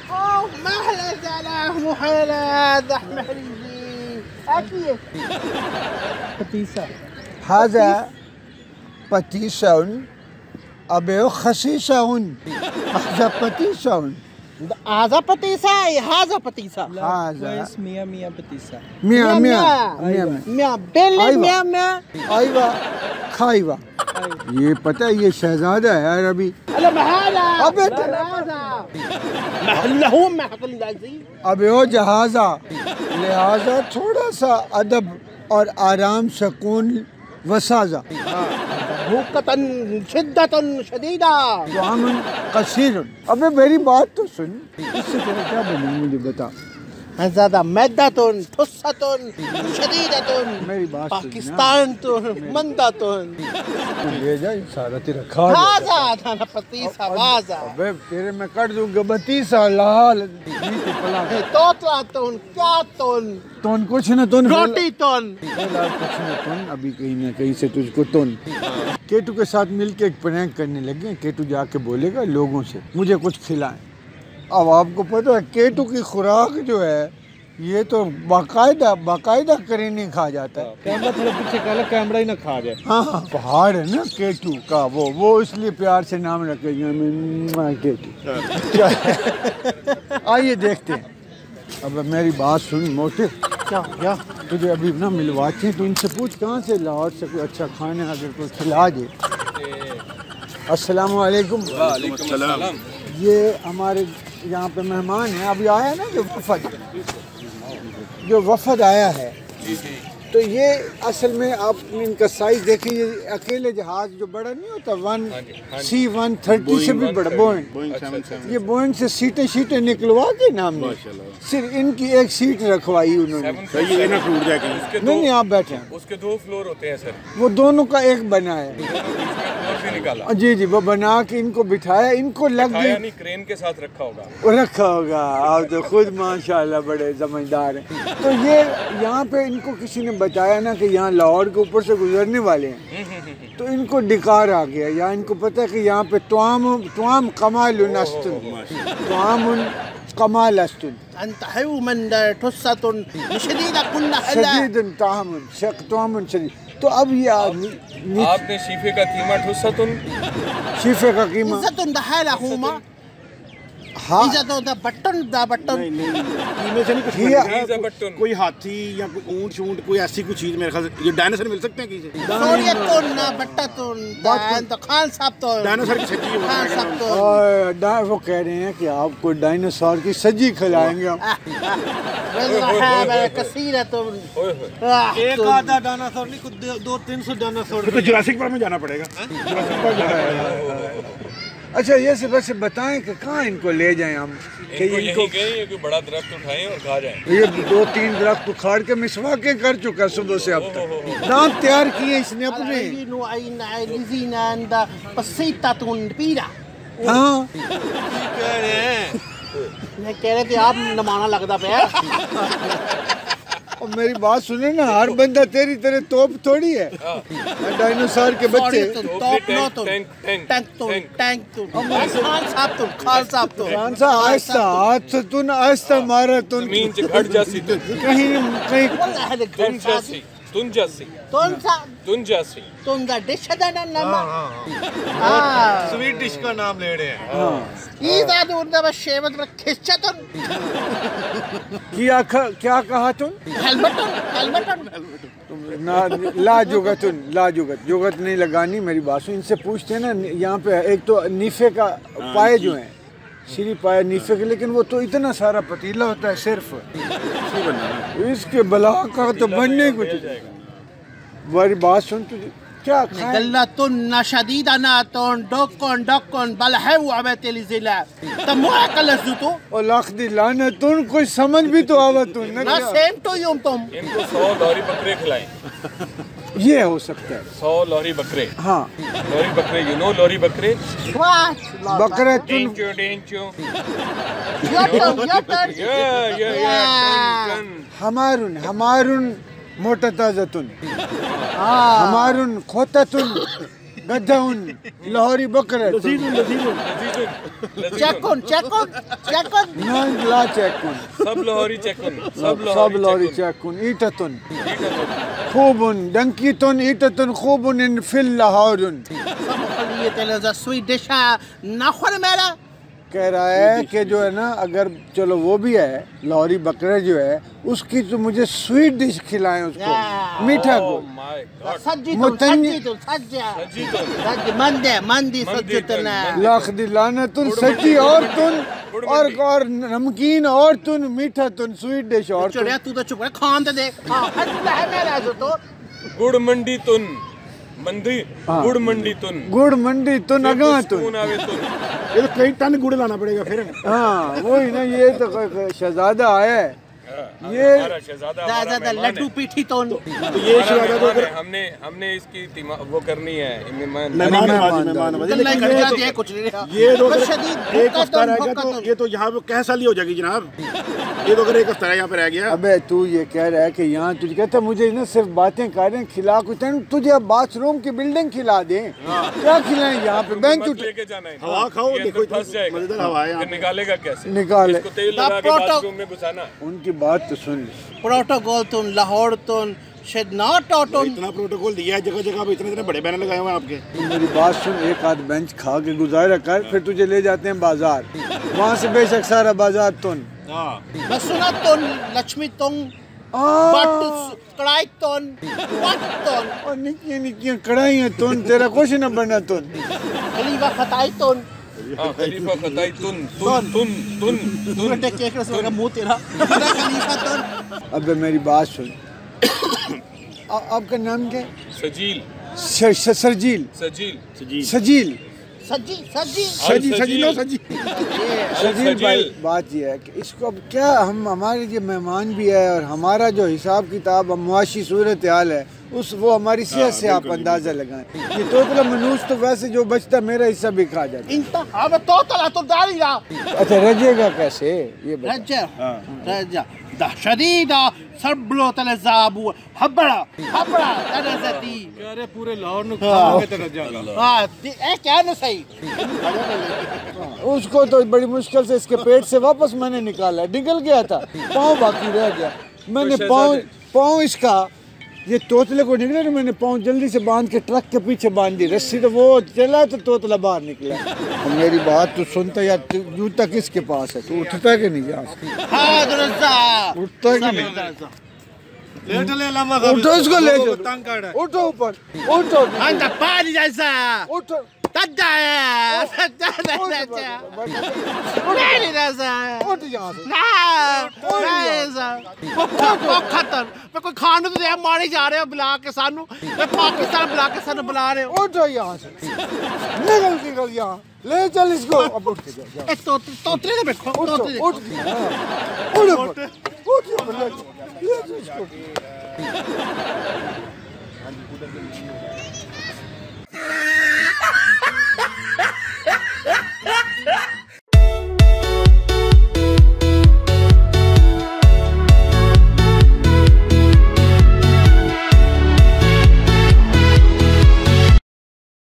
مهلا سلام وحلا زحمة حريزي أكيد پتیسا هذا بطيسة أبيو خسيسة هذا بطيسة هذا پتیسا هذا پتیسا هذا کوئس میاں میاں پتیسا ميا ميا ميا ميا بيلي أيوة. ميا ميا أيوة خايوة یہ پتہ ہے یہ شہزادہ ہے یار ابھی ألا ما هذا أبد. لا هذا ما هو ما حقل لازم ابھی ہو جہازہ لہٰذا تھوڑا سا ادب اور آرام سکون وسازہ هوكة شدة شديدة طعام قصير ابے میری بات تو سن اس سے تیرا کیا بنے مجھے بتا هذا مادة تصة شديدة میری بات سن باكستان مندة لے جا یہ سارا تیرا کھا لے هذا أنا پتیسا هذا ابے تیرے میں کٹ دوں گا 32 لحال نیتے پلا توتلا تون کیا تون تون کچھ نہ تون روٹی تون کچھ نہ تون ابھی کہیں نہ کہیں سے تجھ کو تون کیٹو کے ساتھ مل کے ایک پرینک کرنے لگے کیٹو جا کے بولے گا لوگوں سے مجھے کچھ کھلائیں اب آپ کو پتہ ہے کیٹو کی خوراک جو ہے یہ تو باقاعدہ کرینے کھا جاتا ہے کیمرہ تھوڑا پیچھے کالا کیمرہ ہی نہ کھا جائے ہاں پہاڑ ہے نا کیٹو کا وہ اس لیے پیار سے نام رکھے گیا کیٹو آئیے دیکھتے ہیں اب میری بات سن موٹے کیا تجھے ابھی نہ ملواتے ہیں تو ان سے پوچھ کہاں سے لاہور سے کوئی اچھا کھانا اگر کوئی کھلا دے السلام علیکم وعلیکم السلام یہ ہمارے یہاں پہ مہمان ہیں ابھی آیا نا جو وفد آیا ہے تو یہ اصل میں آپ ان کا سائز دیکھیں یہ اکیلے جہاز جو بڑا نہیں ہوتا C-130 سے بھی بڑا بوئنگ یہ بوئنگ سے سیٹیں نکلوا کے نا ہم نے صرف ان کی ایک سیٹ رکھوائی انہوں نے نہیں آپ بیٹھے ہیں اس کے 2 فلور ہوتے ہیں سر وہ دونوں کا ایک بنا ہے بھی نکالا جی وہ بنا کے ان کو بٹھایا ان کو لگ گئی یعنی کرین کے ساتھ رکھا ہوگا رکھا ہوگا آپ تو خود ماشاءاللہ بڑے سمجھدار ہیں تو یہ یہاں پہ ان کو کسی نے بتایا نا کہ یہاں لاہور کے اوپر سے گزرنے والے ہیں تو ان کو ڈکار آ گیا یا ان کو پتہ ہے کہ یہاں پہ توام کمال کمال استن أنت حيو من تصة شديدة كلها شدید توام شدید تو اب یہ آدمی آپ نے شیفے کا قیمہ ٹھساتن شیفے کا قیمہ عزت دحالة هما ہاں عزت دا بٹن قیمے سے نہیں کچھ He's a button. کوئی ہاتھی یا کوئی اونٹ شونٹ کوئی ایسی کوئی چیز میرے خیال سے یہ ڈائناسور مل سکتے ہیں کہیں سے سوریتون بٹتون انت خان صاحب تو ڈائناسور کی سچی خان صاحب تو اور وہ کہہ رہے ہیں کہ آپ کو ڈائناسور کی سجی کھلائیں گے والرحابة كثيرة ایک آدھا ڈائناسور نہیں کچھ 200-300 ڈائناسور تو جراسک پارک میں جانا پڑے گا جراسک پارک جانا پڑے گا اچھا یہ سے بس بتائیں کہ کہاں ان کو لے جائیں ہم کہ ان کو ان یہیں کو گئے یہ کوئی بڑا درخت اٹھائیں اور کھا جائیں یہ 2-3 درخت اکھاڑ کے مسواکیں کر چکا صبح سے اب تک دانت تیار کیے اس نے اپنے العين وعين عالزين عند بسيطة كبيرة ہاں میں کہہ رہے تھے آپ نمانا لگتا پہ اور میری بات سنیں نا ہر بندہ تیری طرح توپ تھوڑی ہے ڈائنوسار کے بچے خان صاحب تو خان صاحب تو کون سا آہستہ ہاتھ سے تن آہستہ مارا تن زمین سے گھٹ جاسی کہیں تن جاسی تنزا ڈش دا نما سویٹ ڈش کا نام لے رہے ہیں ایزا دور دا بشیمت پر کھچا تن کیا کہا تن ہیلمٹن لا جگت نہیں لگانی میری بات سن ان سے پوچھتے ہیں نا یہاں پہ ایک تو نیفے کا پائے جو ہیں شری پایا نیفے کے لیکن وہ تو اتنا سارا پتیلا ہوتا ہے صرف اس کے بلا کا تو بننے کو میری بات سن تجھے کیا کھائیں نقلتن شديدة ڈوکن بل ہے وہ عبیت الزلا تب موہ کلزتو اور لاکھ دی لعنت تن کچھ سمجھ بھی تو آوا تن نا سیم ٹو یوم تم ان کو 100 لوری بکرے کھلائیں یہ ہو سکتا ہے 100 لوری بکرے ہاں لوری بکرے یو نو لوری بکرے بکرے تن ڈینچو یوٹن ہمارن موٹتازتن ہمارن خوتتن گدھون لاہوری بکرے چیکن چیکن چیکن نان لا چیکن سب لاہوری چیکن سب لاہوری چیکن ایٹتن خوبن ڈنکیتن ایٹتن خوبن ان فل لاہورن خلیت لذا سویڈش نخور میرا کہہ رہا ہے کہ جو ہے نا اگر چلو وہ بھی ہے لاہوری بکرے جو ہے اس کی تو مجھے سویٹ ڈش کھلائیں اس کو میٹھا کو سجی تن سجی مندی سجی تن لاکھ دی لعنتن سچی اور تن اور نمکین اور تن میٹھا تن سویٹ ڈش اور تن چڑیا تو تو چپ رہ کھان تے دیکھ اللہ ہے میرا تو گڑ منڈی تن مندی گڑ منڈی تن گڑ منڈی تن اگاں تن سکون آوے تن یہ تو کئی ٹن گڑ لانا پڑے گا پھر ہاں وہی نا یہ تو شہزادہ آیا ہے یہ ہمارا شہزادہ ہمارا زیادہ لڈو پیٹھی تون تو یہ شہزادہ تو پھر ہم نے اس کی وہ کرنی ہے مہمان نوازی اللہ کر جاتی ہے کچھ نہیں رہا یہ تو شدید ایک ہفتہ رہ گیا تو یہ تو یہاں پہ کیسا لی ہو جائے گی جناب یہ تو اگر ایک ہفتہ یہاں پہ رہ گیا ابے تو یہ کہہ رہا ہے کہ یہاں تجھے کہتا مجھے نا صرف باتیں کر رہے ہیں کھلا کچھ تجھے اب باتھ روم کی بلڈنگ کھلا دیں کیا کھلائیں یہاں پہ بینچ لے کے جانا ہے ہوا کھاؤ دیکھو پھنس جائے مزیدار گا ہوا ہے پھر نکالے گا کیسے نکالے اس کو تیل لگا کے باتھ روم میں گھسانا ان کی بات تو سن لی پروٹوکول تون لاہور تون شاید ناٹ آٹون اتنا پروٹوکول دیا ہے جگہ جگہ پہ اتنے بڑے بینر لگائے ہوئے ہیں آپ کے تو میری بات سن ایک آدھ بینچ کھا کے گزارا کر پھر تجھے لے جاتے ہیں بازار وہاں سے بے شک سارا بازار تن بس سنا تون لکشمی تون بٹ کڑائی تون وٹ تون اور نکیاں نکیاں کڑھائیاں تن تیرا کچھ نہ بننا تن خلیفہ خطائی تون خلیفہ خطائی تن تن تن تن سورت کیک رسول کا منہ تیرا خلیفہ تون اب میری بات سن آپ کا نام کیا ہے سجیل سرجیل سجیل سجیل سجی سجی سجیل بھائی بات یہ ہے کہ اس کو اب کیا ہم ہمارے جو مہمان بھی ہے اور ہمارا جو حساب کتاب معاشی صورتحال ہے وہ ہماری صحت سے آپ اندازہ لگائیں یہ توتلا منوس تو ویسے جو بچتا میرا حصہ بھی کھا جاتا انتہا میں توتلا تو داری رہا اچھا رجے گا کیسے یہ بتا رجا دا شدیدہ سربلو تل زابو حبڑا تنزتی ارے پورے لاہور نو کھاوے تے رجا ہاں اے کیا نہ صحیح اس کو تو بڑی مشکل سے اس کے پیٹ سے واپس میں نے نکالا نکل گیا تھا پاؤں باقی رہ گیا میں نے پاؤں اس کا یہ توتلے کو نکلا تو میں نے پاؤں جلدی سے باندھ کے ٹرک کے پیچھے باندھ دی رسی تو وہ چلا تو توتلا باہر نکلا میری بات تو سنتا یار جوتا کس کے پاس ہے تو اٹھتا کہ نہیں یہاں سے ہاں درزا اٹھتا کہ نہیں لیٹ لے لما اٹھو اس کو لے جاؤ تنگ کر اٹھو اوپر اٹھو انت پانی جیسا اٹھو تدا ہے نہیں رہا اٹھ یہاں سے خطر میں کوئی کھانے تو دیا مارے جا رہے ہو بلا کے سانو میں پاکستان بلا کے سانو بلا رہے ہو اٹھو یہاں سے نکل یہاں لے چل اس کو اب اٹھ کے جاؤ توترے نے بیٹھو اٹھو توترے اٹھ اوپر اٹھ اوپر لے اس کو